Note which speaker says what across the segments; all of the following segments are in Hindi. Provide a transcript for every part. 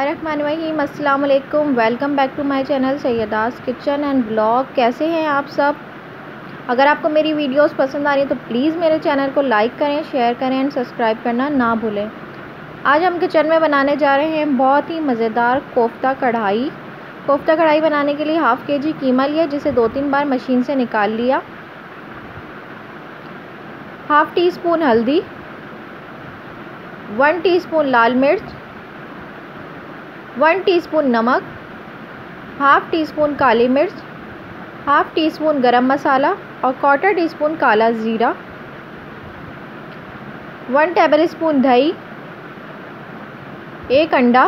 Speaker 1: रहमानिर्रहीम, अस्सलाम वालेकुम। Welcome back to my channel Syeda's kitchen and blog. कैसे हैं आप सब? अगर आपको मेरी वीडियोस पसंद आ रही है तो प्लीज़ मेरे चैनल को लाइक करें, शेयर करें एंड सब्सक्राइब करना ना भूलें। आज हम किचन में बनाने जा रहे हैं बहुत ही मज़ेदार कोफ्ता कढ़ाई। कोफ्ता कढ़ाई बनाने के लिए हाफ़ केजी कीमा लिया, जिसे 2-3 बार मशीन से निकाल लिया। हाफ़ टी स्पून हल्दी, 1 टीस्पून लाल मिर्च, 1 टीस्पून नमक, हाफ़ टी स्पून काली मिर्च, हाफ़ टी स्पून गरम मसाला और 1/4 टीस्पून काला ज़ीरा, 1 टेबलस्पून दही, 1 अंडा,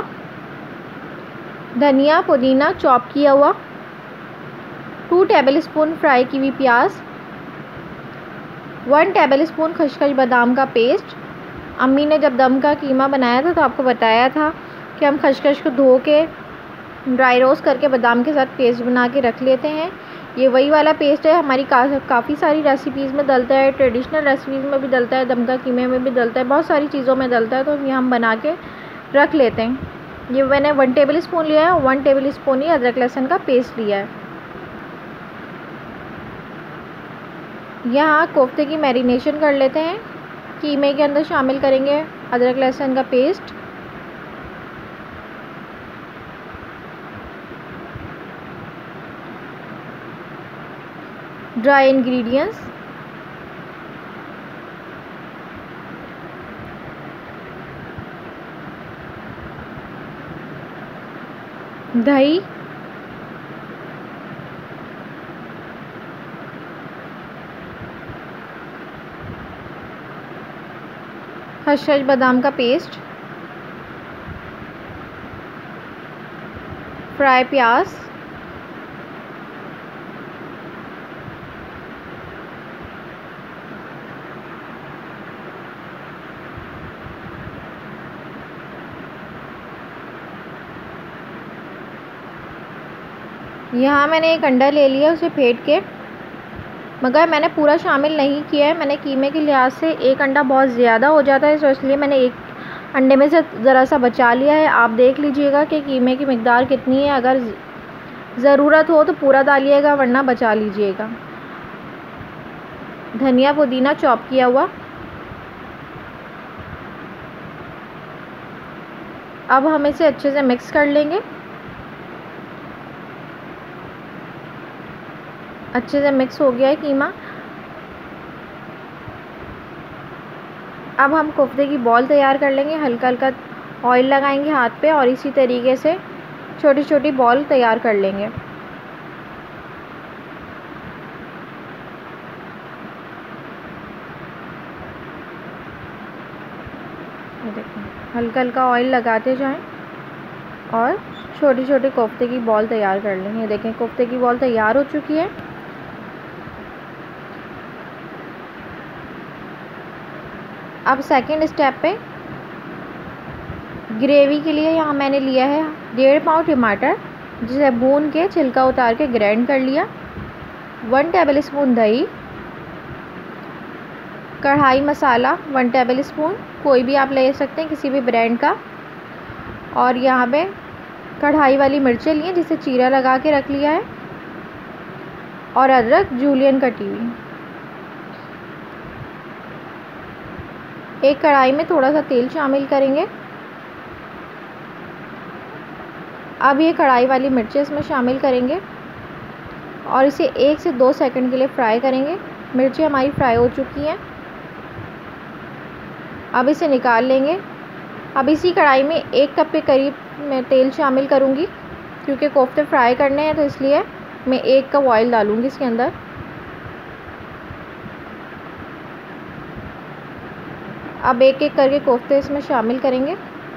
Speaker 1: धनिया पुदीना चॉप किया हुआ, 2 टेबलस्पून फ्राई की हुई प्याज, 1 टेबलस्पून खसखस बादाम का पेस्ट। अम्मी ने जब दम का कीमा बनाया था तो आपको बताया था कि हम खसखस को धो के ड्राई रोस्ट करके बादाम के साथ पेस्ट बना के रख लेते हैं। ये वही वाला पेस्ट है, हमारी काफ़ी सारी रेसिपीज़ में डलता है, ट्रेडिशनल रेसिपीज़ में भी डलता है, दम का कीमे में भी डलता है, बहुत सारी चीज़ों में डलता है। तो ये हम बना के रख लेते हैं। ये मैंने 1 टेबल स्पून लिया है, 1 टेबल स्पून ही अदरक लहसुन का पेस्ट लिया है। यहाँ कोफ्ते की मैरिनेशन कर लेते हैं। कीमे के अंदर शामिल करेंगे अदरक लहसुन का पेस्ट, ड्राई इंग्रेडिएंट्स, दही, खसखस बादाम का पेस्ट, फ्राई प्याज, यहाँ मैंने 1 अंडा ले लिया, उसे फेंट के, मगर मैंने पूरा शामिल नहीं किया है। मैंने कीमे के लिहाज से 1 अंडा बहुत ज़्यादा हो जाता है, तो इसलिए मैंने 1 अंडे में से ज़रा सा बचा लिया है। आप देख लीजिएगा कि कीमे की मिकदार कितनी है, अगर ज़रूरत हो तो पूरा डालिएगा, वरना बचा लीजिएगा। धनिया पुदीना चॉप किया हुआ। अब हम इसे अच्छे से मिक्स कर लेंगे। अच्छे से मिक्स हो गया है कीमा। अब हम कोफ्ते की बॉल तैयार कर लेंगे। हल्का हल्का ऑयल लगाएंगे हाथ पे और इसी तरीके से छोटी छोटी बॉल तैयार कर लेंगे। ये देखें, हल्का हल्का ऑयल लगाते जाएं और छोटी छोटी कोफ्ते की बॉल तैयार कर लेंगे। ये देखें, कोफ्ते की बॉल तैयार हो चुकी है। अब सेकंड स्टेप पे ग्रेवी के लिए यहाँ मैंने लिया है 1.5 पाव टमाटर, जिसे भून के छिलका उतार के ग्राइंड कर लिया, 1 टेबल स्पून दही, कढ़ाई मसाला 1 टेबल स्पून, कोई भी आप ले सकते हैं किसी भी ब्रांड का, और यहाँ पे कढ़ाई वाली मिर्चें ली हैं जिसे चीरा लगा के रख लिया है, और अदरक जूलियन कटी हुई। एक कढ़ाई में थोड़ा सा तेल शामिल करेंगे। अब ये कढ़ाई वाली मिर्चें इसमें शामिल करेंगे और इसे 1 से 2 सेकंड के लिए फ्राई करेंगे। मिर्चें हमारी फ्राई हो चुकी हैं। अब इसे निकाल लेंगे। अब इसी कढ़ाई में 1 कप के करीब मैं तेल शामिल करूँगी, क्योंकि कोफ्ते फ्राई करने हैं तो इसलिए मैं 1 कप ऑयल डालूँगी इसके अंदर। अब एक एक करके कोफ्ते इसमें शामिल करेंगे।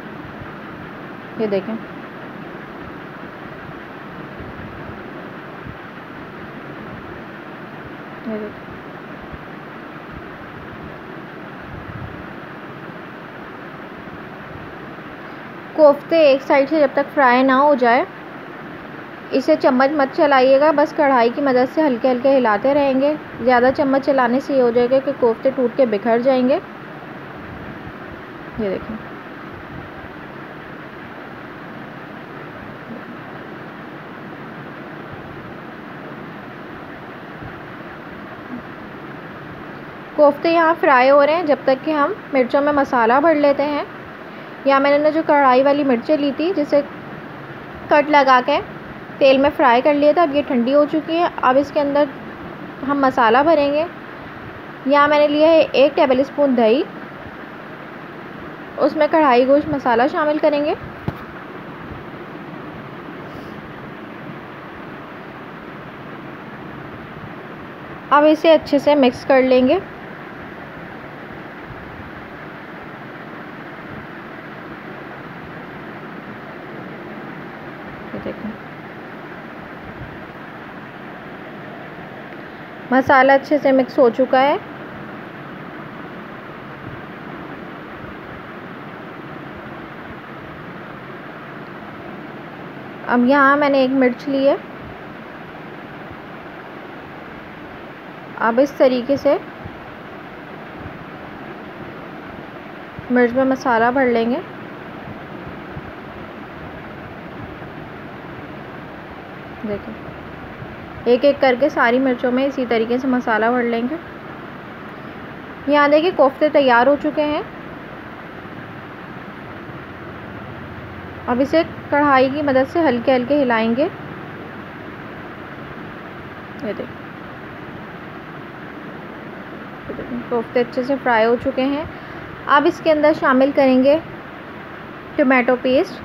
Speaker 1: ये देखें, ये देखें, कोफ्ते एक साइड से जब तक फ्राई ना हो जाए इसे चम्मच मत चलाइएगा, बस कढ़ाई की मदद से हल्के हल्के हिलाते रहेंगे। ज़्यादा चम्मच चलाने से ये हो जाएगा कि कोफ्ते टूट के बिखर जाएंगे। ये देखें, कोफ्ते यहाँ फ्राई हो रहे हैं जब तक कि हम मिर्चों में मसाला भर लेते हैं। यहाँ मैंने जो कढ़ाई वाली मिर्चें ली थी जिसे कट लगा के तेल में फ्राई कर लिया था, अब ये ठंडी हो चुकी है। अब इसके अंदर हम मसाला भरेंगे। यहाँ मैंने लिया है 1 टेबल स्पून दही, उसमें कढ़ाई गोश्त मसाला शामिल करेंगे। अब इसे अच्छे से मिक्स कर लेंगे। ये देखें मसाला अच्छे से मिक्स हो चुका है। अब यहाँ मैंने 1 मिर्च ली है। अब इस तरीके से मिर्च में मसाला भर लेंगे। देखिए एक एक करके सारी मिर्चों में इसी तरीके से मसाला भर लेंगे। यहाँ देखिए कोफ्ते तैयार हो चुके हैं। अब इसे कढ़ाई की मदद से हल्के हल्के हिलाएंगे। ये देखिए कोफ्ते अच्छे से फ्राई हो चुके हैं। अब इसके अंदर शामिल करेंगे टमाटो पेस्ट।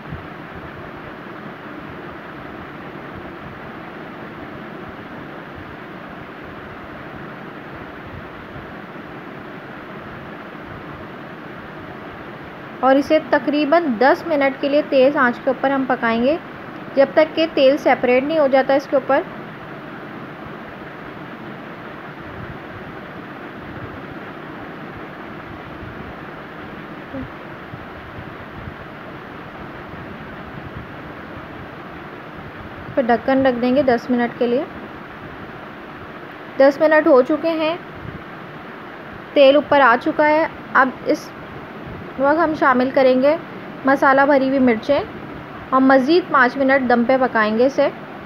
Speaker 1: और इसे तकरीबन 10 मिनट के लिए तेज़ आंच के ऊपर हम पकाएंगे जब तक कि तेल सेपरेट नहीं हो जाता इसके ऊपर। फिर ढक्कन रख देंगे 10 मिनट के लिए। 10 मिनट हो चुके हैं, तेल ऊपर आ चुका है। अब इस वक्त हम शामिल करेंगे मसाला भरी हुई मिर्चें और मज़ीद 5 मिनट दम पे पकाएंगे इसे।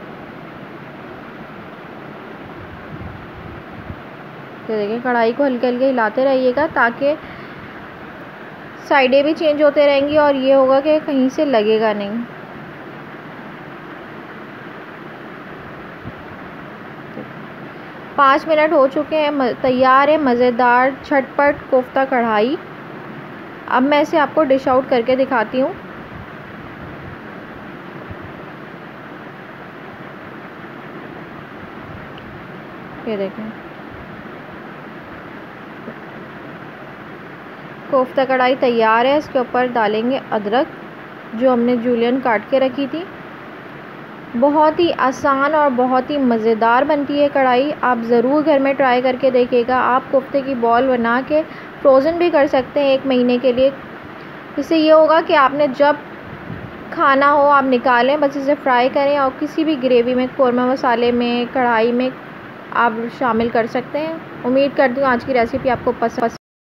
Speaker 1: तो देखिए कढ़ाई को हल्के हल्के हिलाते रहिएगा ताकि साइडें भी चेंज होते रहेंगी और ये होगा कि कहीं से लगेगा नहीं। 5 मिनट हो चुके हैं, तैयार है मज़ेदार झटपट कोफ्ता कढ़ाई। अब मैं इसे आपको डिश आउट करके दिखाती हूँ। ये देखें कोफ्ता कढ़ाई तैयार है। इसके ऊपर डालेंगे अदरक जो हमने जूलियन काट के रखी थी। बहुत ही आसान और बहुत ही मज़ेदार बनती है कढ़ाई। आप ज़रूर घर में ट्राई करके देखिएगा। आप कोफ्ते की बॉल बना के फ्रोज़न भी कर सकते हैं 1 महीने के लिए। इससे ये होगा कि आपने जब खाना हो आप निकालें, बस इसे फ्राई करें और किसी भी ग्रेवी में, कोरमा मसाले में, कढ़ाई में आप शामिल कर सकते हैं। उम्मीद करती हूँ आज की रेसिपी आपको पसंद